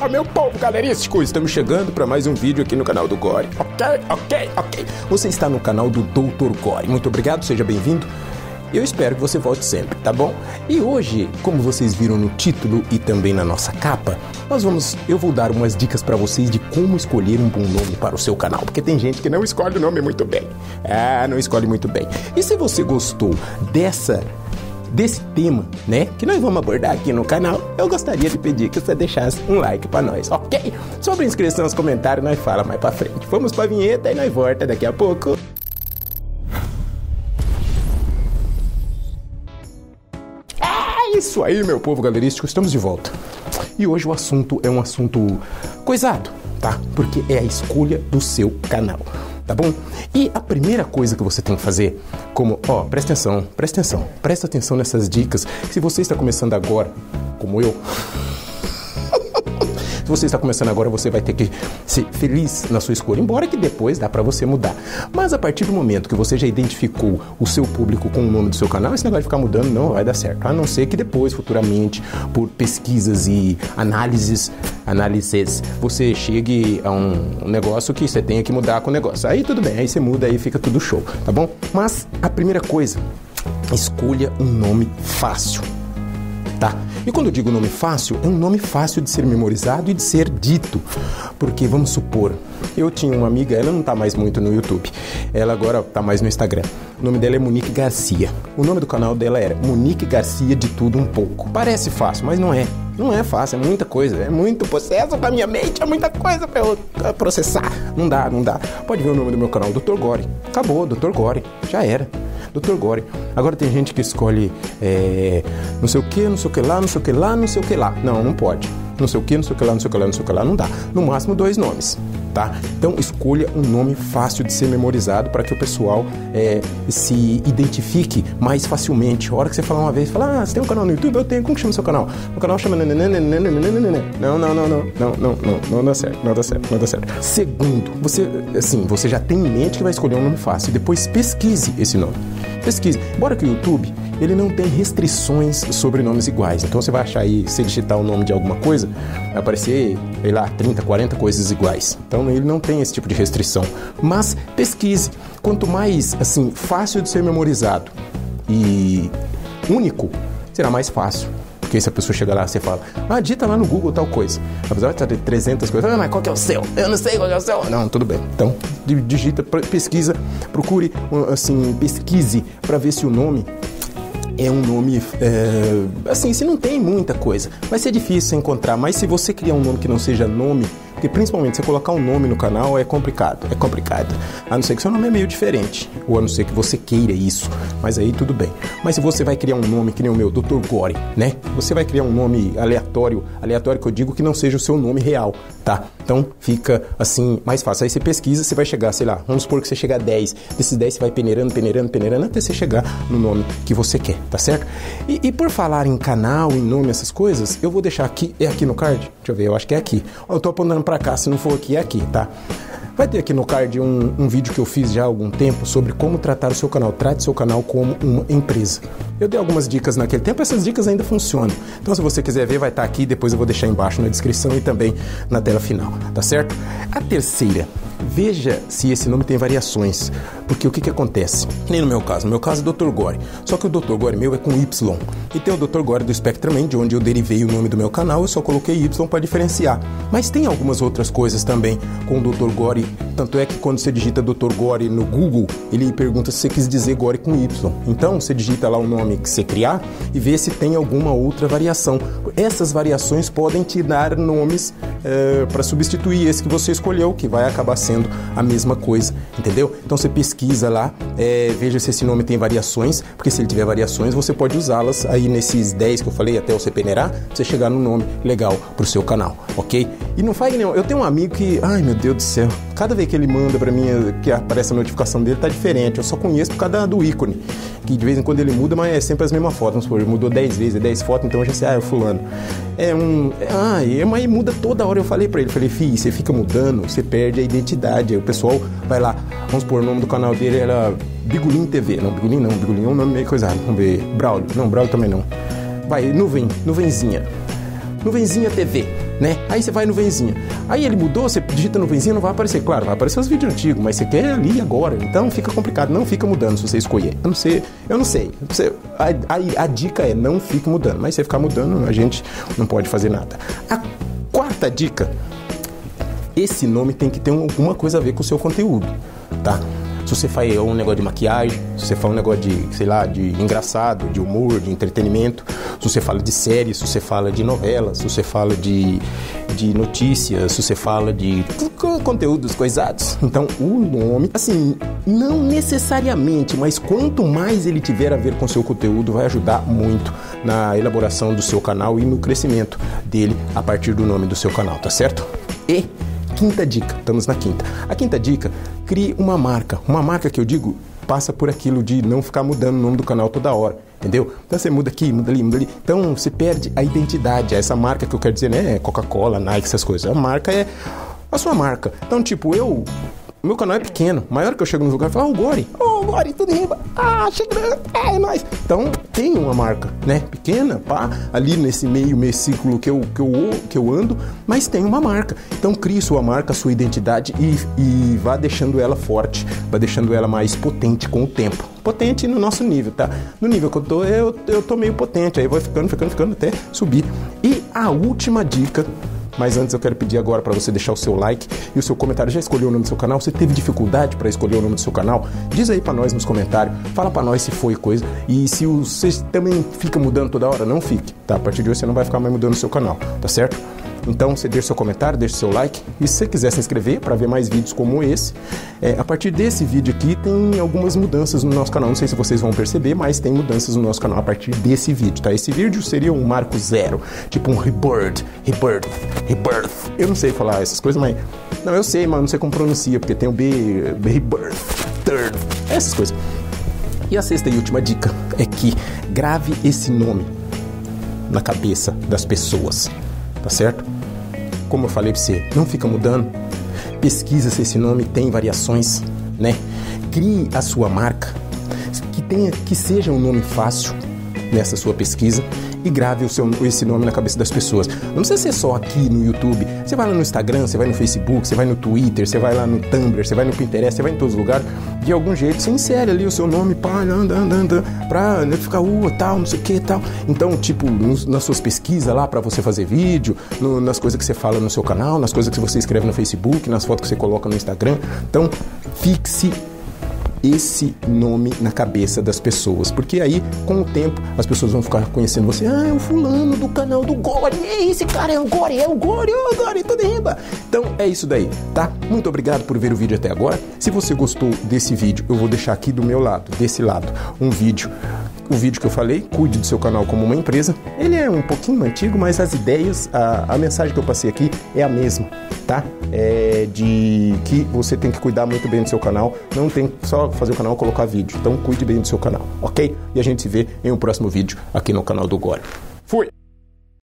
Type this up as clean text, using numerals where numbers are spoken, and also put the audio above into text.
Fala, meu povo galerístico, estamos chegando para mais um vídeo aqui no canal do Gore. Ok. Você está no canal do Dr. Gore. Muito obrigado, seja bem-vindo. Eu espero que você volte sempre, tá bom? E hoje, como vocês viram no título e também na nossa capa, eu vou dar umas dicas para vocês de como escolher um bom nome para o seu canal, porque tem gente que não escolhe o nome muito bem. Não escolhe muito bem. E se você gostou desse tema, né, que nós vamos abordar aqui no canal, eu gostaria de pedir que você deixasse um like pra nós, ok? Sobre inscrição, os comentários, nós fala mais pra frente. Vamos pra vinheta e nós volta daqui a pouco. É isso aí, meu povo galerístico, estamos de volta. E hoje o assunto é um assunto coisado, tá? Porque é a escolha do seu canal. Tá bom? E a primeira coisa que você tem que fazer, presta atenção nessas dicas. Se você está começando agora, como eu, se você está começando agora, você vai ter que ser feliz na sua escolha, embora que depois dá para você mudar. Mas a partir do momento que você já identificou o seu público com o nome do seu canal, esse negócio de ficar mudando não vai dar certo. A não ser que depois, futuramente, por pesquisas e análises, você chegue a um negócio que você tenha que mudar com o negócio. Aí tudo bem, aí você muda, aí fica tudo show, tá bom? Mas a primeira coisa, escolha um nome fácil. Tá? E quando eu digo nome fácil, é um nome fácil de ser memorizado e de ser dito. Porque, vamos supor, eu tinha uma amiga, ela não tá mais muito no YouTube, ela agora tá mais no Instagram. O nome dela é Monique Garcia. O nome do canal dela era Monique Garcia de Tudo Um Pouco. Parece fácil, mas não é. Não é fácil, é muita coisa, é muito processo pra minha mente, é muita coisa pra eu processar. Não dá. Pode ver o nome do meu canal, Dr. Gore. Acabou, Dr. Gore, já era. Dr. Gore. Agora tem gente que escolhe não sei o que, não sei o que lá, não sei o que lá, não sei o que lá. Não pode. Não sei o que, não sei o que lá, não sei o que lá, não sei o que lá, não dá. No máximo 2 nomes, tá? Então escolha um nome fácil de ser memorizado para que o pessoal se identifique mais facilmente. A hora que você falar uma vez, fala, você tem um canal no YouTube? Eu tenho. Como que chama o seu canal? O canal chama... Não dá certo. Segundo, você já tem em mente que vai escolher um nome fácil. Depois pesquise esse nome. Embora que o YouTube, ele não tem restrições sobre nomes iguais. Então você vai achar aí, se digitar o nome de alguma coisa, vai aparecer, sei lá, 30, 40 coisas iguais. Então ele não tem esse tipo de restrição. Mas pesquise. Quanto mais, fácil de ser memorizado e único, será mais fácil. Porque se a pessoa chegar lá, você fala, digita lá no Google tal coisa. Apesar de ter 300 coisas, mas qual que é o seu? Eu não sei qual que é o seu. Não, tudo bem. Então, digita, pesquisa, procure, pesquise para ver se o nome é um nome, se não tem muita coisa, vai ser difícil encontrar, mas se você criar um nome que não seja nome, porque principalmente você colocar um nome no canal é complicado, a não ser que seu nome é meio diferente, ou a não ser que você queira isso, mas aí tudo bem. Mas se você vai criar um nome que nem o meu, Dr. Gore, né? Você vai criar um nome aleatório que eu digo que não seja o seu nome real, tá? Então fica mais fácil. Aí você pesquisa, você vai chegar, sei lá, vamos supor que você chega a 10, desses 10 você vai peneirando até você chegar no nome que você quer, tá certo? E por falar em canal, em nome, essas coisas, eu vou deixar aqui, é aqui no card? Deixa eu ver, eu acho que é aqui. Eu tô apontando pra cá, se não for aqui, é aqui, tá? Vai ter aqui no card um vídeo que eu fiz já há algum tempo sobre como tratar o seu canal. Trate seu canal como uma empresa. Eu dei algumas dicas naquele tempo, essas dicas ainda funcionam. Então, se você quiser ver, vai estar aqui, depois eu vou deixar embaixo na descrição e também na tela final, tá certo? A terceira, veja se esse nome tem variações, porque o que acontece? Nem no meu caso é Dr. Gore, só que o Dr. Gore meu é com Y, e tem o Dr. Gore do Spectrum, de onde eu derivei o nome do meu canal, eu só coloquei Y para diferenciar, mas tem algumas outras coisas também com o Dr. Gore, tanto é que quando você digita Dr. Gore no Google, ele pergunta se você quis dizer Gore com Y, então você digita lá o nome que você criar e vê se tem alguma outra variação. Essas variações podem te dar nomes para substituir esse que você escolheu, que vai acabar sendo a mesma coisa, entendeu? Então você pesquisa lá, veja se esse nome tem variações, porque se ele tiver variações, você pode usá-las aí nesses 10 que eu falei, até você peneirar, pra você chegar no nome legal pro seu canal, ok? E não faz nenhum. Eu tenho um amigo que, ai meu Deus do céu, cada vez que ele manda pra mim, que aparece a notificação dele, tá diferente. Eu só conheço por causa do ícone, que de vez em quando ele muda, mas é sempre as mesmas fotos. Vamos supor, ele mudou 10 vezes, 10 fotos, então eu já sei, é fulano. Mas muda toda hora. Eu falei pra ele, filho, você fica mudando, você perde a identidade. Aí o pessoal vai lá, vamos supor, o nome do canal dele era Bigulin TV. Não, Bigulin é um nome meio coisado. Vamos ver, Braulio. Não, Braulio também não. Vai, Nuvenzinha TV. né? Aí você vai no Venzinha. Aí ele mudou, você digita no Venzinha, não vai aparecer. Claro, vai aparecer os vídeos antigos, mas você quer ali agora. Então fica complicado. Não fica mudando se você escolher. Eu não sei. A dica é não fique mudando. Mas se você ficar mudando, a gente não pode fazer nada. A quarta dica: esse nome tem que ter alguma coisa a ver com o seu conteúdo, tá? Se você faz um negócio de maquiagem, se você faz um negócio de, sei lá, de engraçado, de humor, de entretenimento, se você fala de séries, se você fala de novelas, se você fala de notícias, se você fala de conteúdos coisados. Então, o nome, assim, não necessariamente, mas quanto mais ele tiver a ver com o seu conteúdo, vai ajudar muito na elaboração do seu canal e no crescimento dele a partir do nome do seu canal, tá certo? E quinta dica, estamos na quinta. A quinta dica: crie uma marca. Uma marca que eu digo passa por aquilo de não ficar mudando o nome do canal toda hora, entendeu? Então você muda aqui, muda ali, muda ali. Então você perde a identidade. Essa marca que eu quero dizer, né? Coca-Cola, Nike, essas coisas. A marca é a sua marca. Então, tipo, meu canal é pequeno. Maior que eu chego no lugar e falo, Gori, tudo em riba. Chegando, é nóis. Então, tem uma marca, né? Pequena, pá, ali nesse meio ciclo que eu ando, mas tem uma marca. Então, crie sua marca, sua identidade e vá deixando ela forte, vá deixando ela mais potente com o tempo. Potente no nosso nível, tá? No nível que eu tô meio potente, aí vai ficando até subir. E a última dica. Mas antes eu quero pedir agora para você deixar o seu like e o seu comentário. Já escolheu o nome do seu canal? Você teve dificuldade para escolher o nome do seu canal? Diz aí para nós nos comentários. Fala para nós se foi coisa. E se você também fica mudando toda hora, não fique, tá? A partir de hoje você não vai ficar mais mudando o seu canal, tá certo? Então você deixa seu comentário, deixa seu like. E se você quiser se inscrever para ver mais vídeos como esse, a partir desse vídeo aqui tem algumas mudanças no nosso canal. Não sei se vocês vão perceber, mas tem mudanças no nosso canal a partir desse vídeo, tá? Esse vídeo seria um marco zero, tipo um rebirth. Eu não sei falar essas coisas, mas... Não, eu sei, mas não sei como pronuncia, porque tem o rebirth, third, essas coisas. E a sexta e última dica é que grave esse nome na cabeça das pessoas, tá certo? Como eu falei pra você, não fica mudando. Pesquisa se esse nome tem variações, né? Crie a sua marca, que seja um nome fácil nessa sua pesquisa e grave esse nome na cabeça das pessoas. Não precisa ser só aqui no YouTube. Você vai lá no Instagram, você vai no Facebook, você vai no Twitter, você vai lá no Tumblr, você vai no Pinterest, você vai em todos os lugares. De algum jeito, você insere ali o seu nome, pá, pra ficar tal, não sei o que, tal. Então, tipo, nas suas pesquisas lá pra você fazer vídeo, nas coisas que você fala no seu canal, nas coisas que você escreve no Facebook, nas fotos que você coloca no Instagram. Então, fixe esse nome na cabeça das pessoas, porque aí, com o tempo, as pessoas vão ficar conhecendo você. É o fulano do canal do Gori, esse cara é o Gori, tudo em riba. Então, é isso daí, tá? Muito obrigado por ver o vídeo até agora. Se você gostou desse vídeo, eu vou deixar aqui do meu lado, desse lado, o vídeo que eu falei, cuide do seu canal como uma empresa. Ele é um pouquinho antigo, mas as ideias, a mensagem que eu passei aqui é a mesma, tá? De que você tem que cuidar muito bem do seu canal, não tem só fazer o canal e colocar vídeo. Então cuide bem do seu canal, ok? E a gente se vê em um próximo vídeo aqui no canal do Gori. Fui!